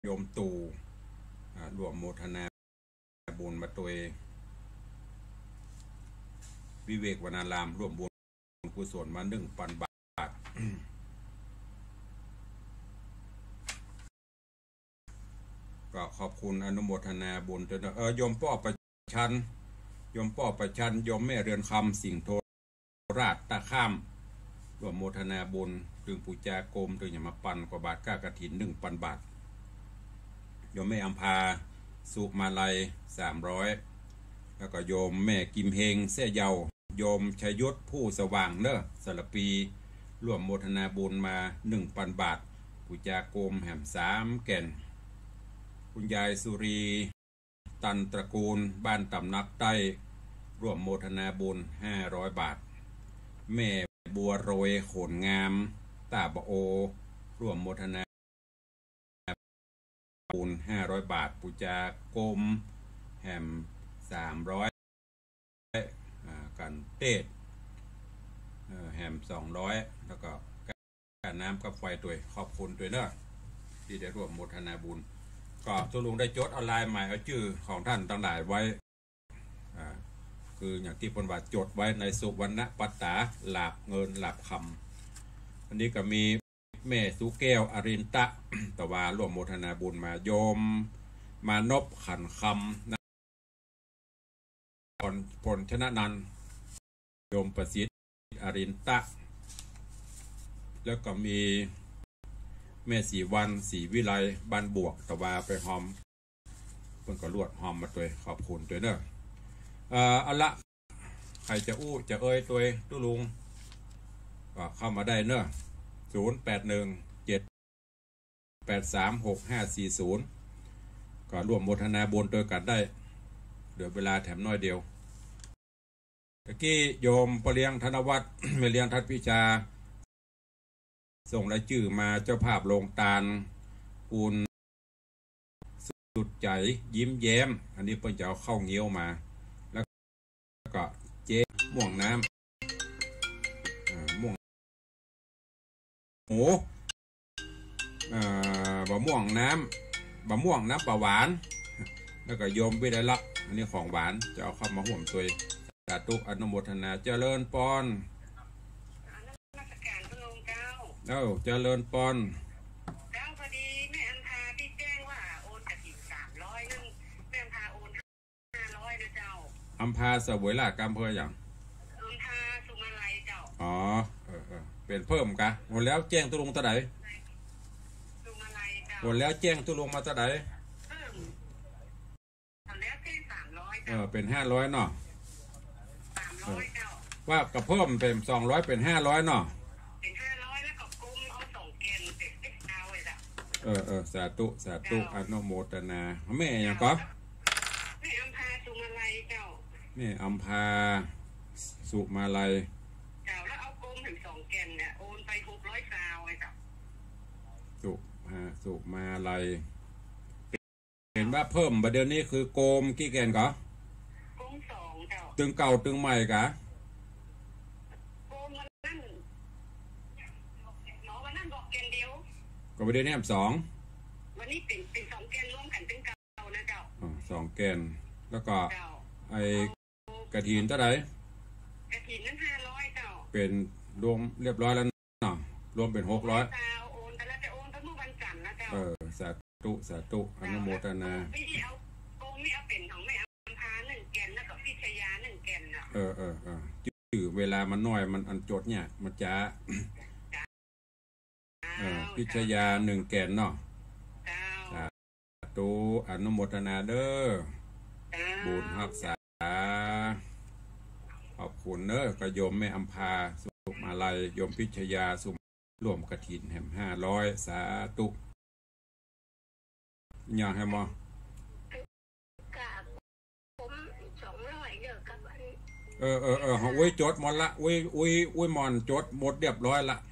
โยมตู่รวมโมทนาบุญมาตัววิเวกวนารามร่วมบุญกุศลมา1,000 บาทก็ขอบคุณอนุโมทนาบุญโยมป้อประชันโยมป้อประชันโยมแม่เรือนคำสิ่งโทราชตาข้ามร่วมโมทนาบุญถึงปูจากรมถึงอย่ามาปันกว่าบาทก้ากระถิน1,000 บาทโยมแม่อัมพาสุมาลัย300แล้วก็โยมแม่กิมเฮงเสี่ยเยาโยมชยุทธผู้สว่างเนอะสระปีร่วมโมทนาบุญมา 1,000 บาทปูจากรมแห่ม3 แก่นคุณยายสุรีตันตระกูลบ้านตำนักใต้ร่วมโมทนาบุญ500 บาทแม่บัวโรยโขนงามตาบโอร่วมโมทนาบุญ500 บาทปูจากรมแห่ม300กันเตศแห่ม200แล้วก็การน้ำกับไฟตัวขอบคุณตัวเนอะที่ได้ร่วมโมทนาบุญก็ทุลุงได้จดออนไลน์ใหม่เอาชื่อของท่านต่างหลายไว้คืออย่างที่ปนว่าจดไว้ในสุวรรณปัตตาหลาบเงินหลาบคำอันนี้ก็มีแม่สุแก้วอรินตะตะวาร่วมโมทนาบุญมาโยมมานพขันคำนะผลชนะนันโยมประสิทธิ์อรินตะแล้วก็มีแม่สีวันสีวิไลบ้านบวกตะวาไปหอมเพิ่งก็ลวดหอมมาตัวขอบคุณตัวเนอะเอาละใครจะอู้จะเอ่ยตัวตุลุงก็เข้ามาได้เนอะ0817836540ก็ร่วมโมทนาบุญโดยกันได้เหลือเวลาแถมน้อยเดียวตะกี้โยมปเลียงธนวัฒน์ ไม่เลียงทัดพิชาส่งรายชื่อมาเจ้าภาพลงตาลคุณสุดใจยิ้มแย้มอันนี้เพิ่งจะเอาเข้าเงี้ยวมาแล้วก็เจ๊ม่วงน้ำม่วงหมูบะม่วงน้ำปลาหวานแล้วก็โยมวิไลลักษณ์อันนี้ของหวานจะเอาเข้ามาห่วมตัวสาธุอนุโมทนาเจริญปอนเจริญปอนเจ้าพอดีแม่อัมพาที่แจ้งว่าโอนกระถิ่น300นึงแม่อัมพาโอน500นะเจ้าอัมพาเสวยลากรรมเพื่ออย่างอัมพาสุมาลัยเจ้าอ๋อเป็นเพิ่มกะหมดแล้วแจ้งตุลงตะไดสุมาลัยเจ้าหมดแล้วแจ้งตุลงมาตะไดเพิ่มทำแล้วแค่300เจ้าเป็น500เนาะ 300เจ้าว่ากับเพิ่มเป็น200เป็น500เนาะเป็น500แล้วก็กุมเอา2แกนเป็นเอาไว้จ้ะสาธุอนุโมทนาแม่ยังก็แม่อัมพาสุมาลัยเจ้าแม่อัมพาสุมาลัยเจ้าแล้วเอากุมถึง2แกนเนี่ยโอนไป600ซาวไว้จ้ะสุมาลัยเห็นว่าเพิ่มประเดี๋ยวนี้คือโกมกี่แกนก็โกม2เจ้าตึงเก่าตึงใหม่กะโกมวันนั้นหมอวันนั้นบอกแกนเดียวก็ประเดี๋ยวนี้2 วันนี้เป็น2แกนรวมกันตึงเก่านะเจ้า 2แกนแล้วก็ไอ้กระถินเท่าไหร่กระถินนั้น500เจ้าเป็นรวมเรียบร้อยแล้วเนาะรวมเป็น600 โอนแต่ละจะโอนเมื่อวันจันทร์นะเจ้าสาธุอนุโมทนาพี่เอาโกงนี่เอาเป็นของแม่อัมพา1แกนแล้วก็พิชยา1แกนน่ะชื่อเวลามันน้อยมันอันจดเนี่ยมันจะพิชยา1แกนเนาะสาธุอนุโมทนาเด้อบุญรักษาขอบคุณเด้อกระโยมแม่อัมพาสุมาลัยโยมพิชยาสุร่วมกฐินแห่ม500สาธุอยากให้มาผม200เด้อกับอันไว้จดหมดละไว้มอนจดหมดเรียบร้อยละ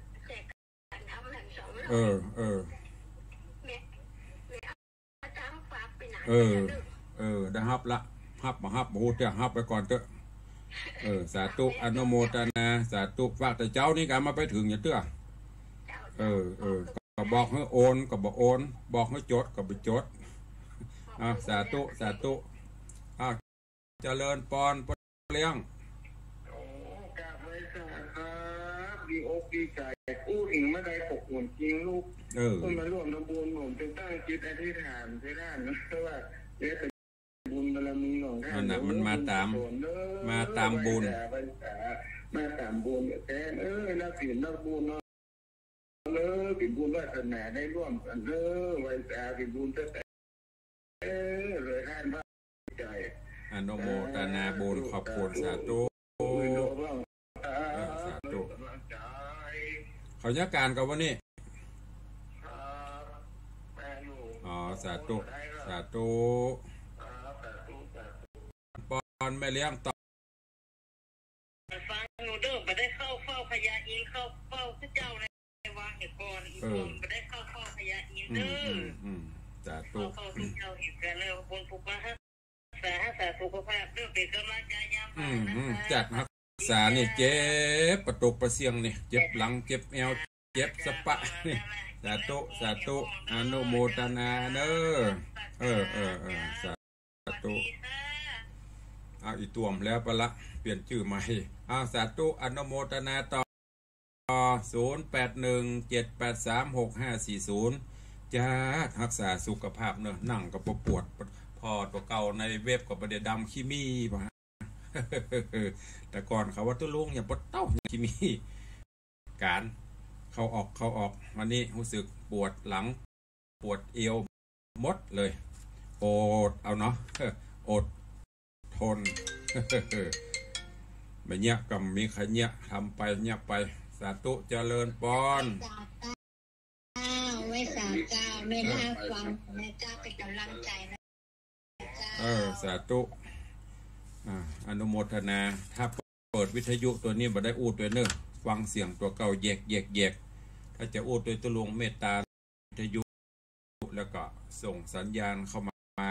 ได้ฮับละฮับมาฮับโอ้เดี๋ยวฮับไปก่อนเถอะสาธุอนุโมทนาสาธุฝากแต่เจ้านี่กันมาไปถึงอย่าเตื้อก็บอกให้โอนก็บอกโอนบอกให้จดก็ไปจดสาธุสาธุเจริญปอนเลี้ยงโอ้กราบไว้สาครับดีอกดีใจอู้ถึงไม่ได้ปกหมุนจริงลูกคนมาร่วมทำบุญผมจะตั้งจิตอธิษฐานใช่ได้นะว่าเดี๋ยวจะบุญบารมีของท่านมันมาตามบุญมาตามบุญแต่นักศีลนักบุญเนาะปิดบุญวาสนาได้ร่วมกันไว้สาปิดบุญแต่เลยท่านพระใจอนุโมทนาบุญขอบคุณสาธุสาธุเขาจัดการกับวันนี้สาธุสาธุปอนไม่เลี้ยงต่อฟังหนูเดิมไปได้เข้าเฝ้าพญาอินเข้าเฝ้าพระเจ้าในวังเหตุก่อนอีกคนไปได้เข้าเฝ้าพญาอินสาธุเข้าพระเจ้าเหตุกันแล้วบนภูมิสาสุขภาพเรื่องเป็นกำลังใจยามบ่ายนะคะจัดรักษานี่เจ็บประตูประเสียงนี่เจ็บหลังเจ็บเอวเจ็บสะปะนี่สาธุสาธุอนุโมทนาเด้อสาธุอีตวมแล้วปะละเปลี่ยนชื่อใหม่สาธุอนุโมทนาต่อ0817836540จะรักษาสุขภาพเนอะนั่งกับปวดพอตัวเก่าในเว็บกับประเดี๋ยวดำขี้มีป่ะแต่ก่อนเขาว่าตัวลุงอย่าปวดเต้าขี้มีการเข้าออกวันนี้รู้สึกปวดหลังปวดเอวหมดเลยอดเอาเนาะอดทนไม่เนี้ยกับมีใครเนี้ยทำไปเนี้ยไปสาธุเจริญปอนไว้สาเจ้าไม่น่าฟังแม่เจ้าเป็นกำลังใจนะสาธุอนุโมทนาถ้าเปิดวิทยุตัวนี้บ่ได้อูดตัวเนอะฟังเสียงตัวเก่าแยกถ้าจะอูดตัวตุลงเมตตาวิทยุแล้วก็ส่งสัญญาณเข้ามา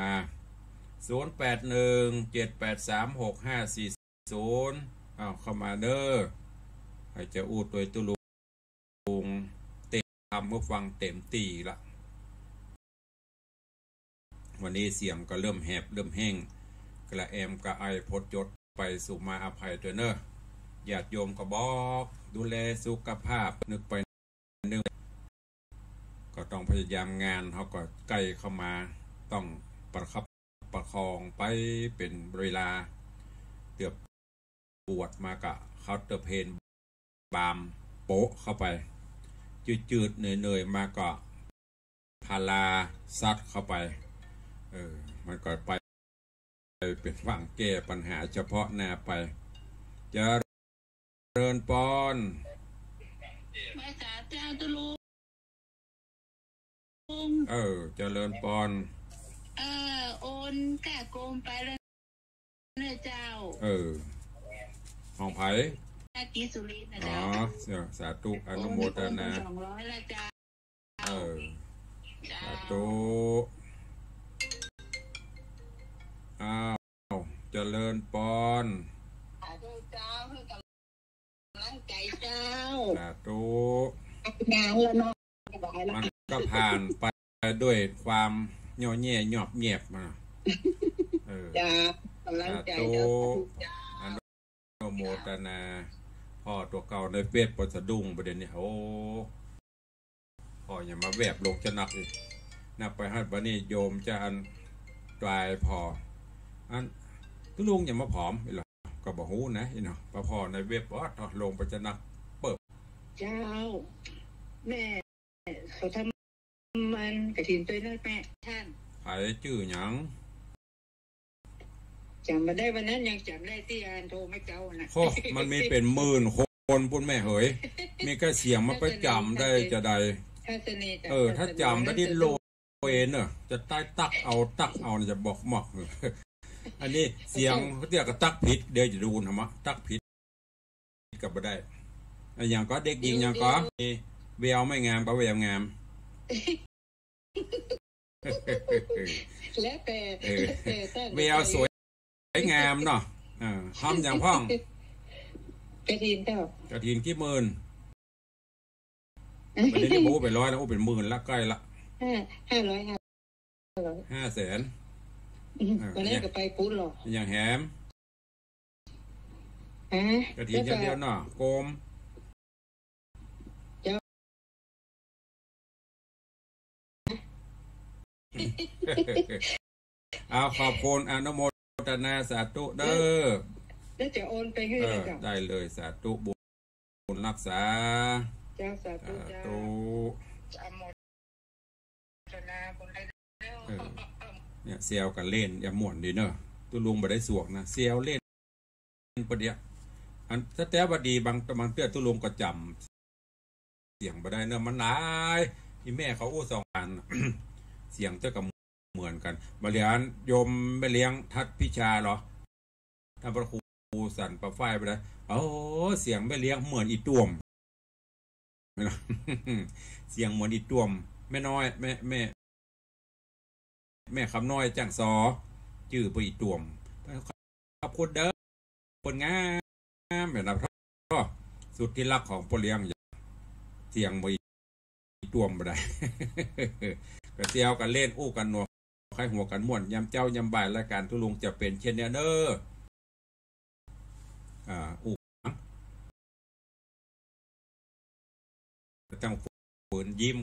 0817836540เข้ามาเด้อใครจะอูดตัวตุลงเต็มทำเมื่อฟังเต็มตีละวันนี้เสียงก็เริ่มแหบเริ่มแห้งกระแอมกระไอพดจดไปสู่มาอภัยตัวเนอะญาติโยมก็บอกดูแลสุขภาพนึกไปนึกก็ต้องพยายามงานเขาก็ใกล้เข้ามาต้องประคับประคองไปเป็นเวลาเกือบปวดมากะเขาเตอเพนบามโปะเข้าไปจืดๆเหนื่อยๆมาก็พาราซัดเข้าไปมันก็ไปเป็นฝั่งแก้ปัญหาเฉพาะหน้าไปเจริญปอนแม่จ๋าเจ้าตุลุงเจริญปอนโอนแก่โกงไปแล้วเนี่ยเจ้าของไผ่กีสุรินทร์นะเจ้าสาธุอนุโมทนา 200แล้วจ้าสาธุเจริญปอนเจ้าให้กำลังใจเจ้าสาธุงานแล้วเนาะมันก็ผ่านไปด้วยความย่อแย่หยอบแยบมาจ้ากำลังใจเจ้าอนุโมทนาพ่อตัวเก่าในเฟซปสะดุ้งประเด็นนี้พ่ออย่ามาแวบลงจะหนักอีกนับไปให้บัดนี้โยมจะอันตายพออันตุลุงอย่ามาผอมอีหรอก็บอกหูนะอีเนาะพอในเว็บว่าลงไปจะนักเปิดเจ้าแม่เขาทำมันกระถินตัวน้อยแม่ท่านใครชื่อหยังจำมาได้วันนั้นยังจำได้ที่อันโทรไม่เจ้านะมันมีเป็นหมื่นคนปุ่นแม่เหยมีแค่เสียงมาไปจำได้จะใดถ้าจำได้ดิโลเอนเนอะจะใต้ตักเอาจะบอกหมอกอันนี้เสียงเขาเรียกกับตักผิดเดี๋ยวจะดูนะมะตักผิดกับบ่ได้อย่างก็เด็กหญิงอย่างก็เวลไม่งามก็เวลงามแล้วแต่เวลสวยงามเนาะทำอย่างพ่องกระถินกี่หมื่นวันนี้โอ้ไป100แล้วโอ้เป็นหมื่นละใกล้ละ 500 500,000 วันนี้ก็ไปปุ้นหรออย่างแหมกระถิ่นอย่างเดียวเนาะโกมเอาขอบคุณอนุโมทนาสาธุเด้อแล้วจะโอนไปให้ได้เลยสาธุบุญรักษาเจ้าสาธุเจ้าอนุโมทนาบุญเนี่ยเซียวกันเล่นอย่าหม่วนดีเนอะตุลุงบ่ได้สวกนะเซียวเล่นประเดี๋ยวอันถ้าแต่ว่าดีบางเตื้อตุลุงก็จำเสียงบ่ได้เนอะมันหลายที่แม่เขาอู้2 อัน เสียงเจ้ากับเหมือนกันบริหารโยมไปเลี้ยงทัดพิชาเหรอท่านพระครูสั่นประฝ้ายไปเลยโอ้เสียงไปเลี้ยงเหมือนอีต้วมเสียงเหมือนอีต้วมแม่น้อยแม่คำน้อยจังซอจื่อไปอีต้วมขอบคุณเด้อคนงามแบบนั้นก็สุดที่รักของพ่อเลี้ยงเสียงไปอีต้วมไปได้กระเจียวกันเล่นอู้กันหนวกใครหัวกันม่วนยำเจ้ายำบ่ายรายการทุลุงจะเป็นเช่นนี้เด้ออู้ต้องฝืนยิ้ม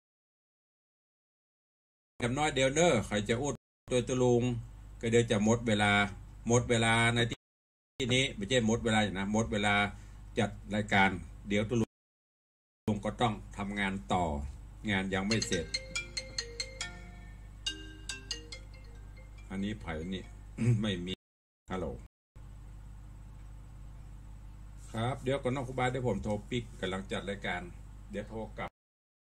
กับน้อยเดียวเด้อใครจะอู้ตัวทุลุงก็เดี๋ยวจะหมดเวลาในที่นี้ไม่ใช่หมดเวลาอย่างนะหมดเวลาจัดรายการเดี๋ยวทุลุงก็ต้องทำงานต่องานยังไม่เสร็จอันนี้ไผ่นี่ ไม่มีฮัลโหลครับเดี๋ยวก่อนน้องครูบาได้ผมโทรปิกกำลังจัดรายการเดี๋ยวโทรกลับ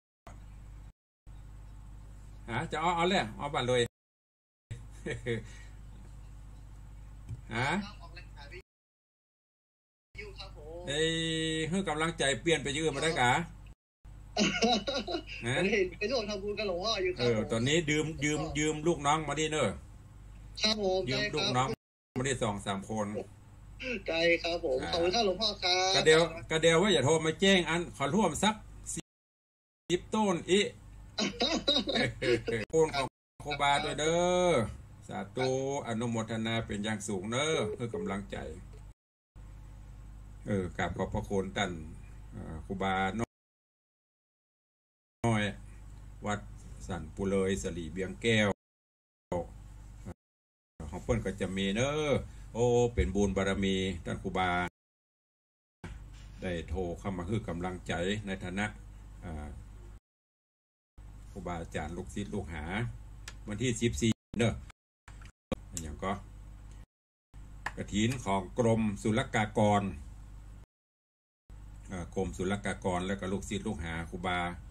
จะเอาเลยเอาบัตรเลยให้กำลังใจเปลี่ยนไปยืมมาได้กะเห็นไปร่วมทำบุญกับหลวงพ่ออยู่ครับตอนนี้ยืมลูกน้องมาดิเนอะครับผมยืมลูกน้องมาดิ2-3 คนใจครับผมขอบคุณท่านหลวงพ่อครับกระเดียวว่าอย่าโทรมาแจ้งอันขอร่วมสัก10 ต้นอีคุณของครูบาด้วยเด้อสาธุอนุโมทนาเป็นอย่างสูงเด้อเพื่อกำลังใจกราบขอบพระคุณท่านครูบาน้อยวัดสันปุเลยสลีเบียงแก้วของเพิ่นก็จะมีเนอะโอ้เป็นบุญบารมีท่านครูบาได้โทรเข้ามาคือกำลังใจในฐานะครูบาอาจารย์ลูกศิษย์ลูกหาวันที่14เนอะอย่างก็กฐินของกรมศุลกากรแล้วก็ลูกศิษย์ลูกหาครูบา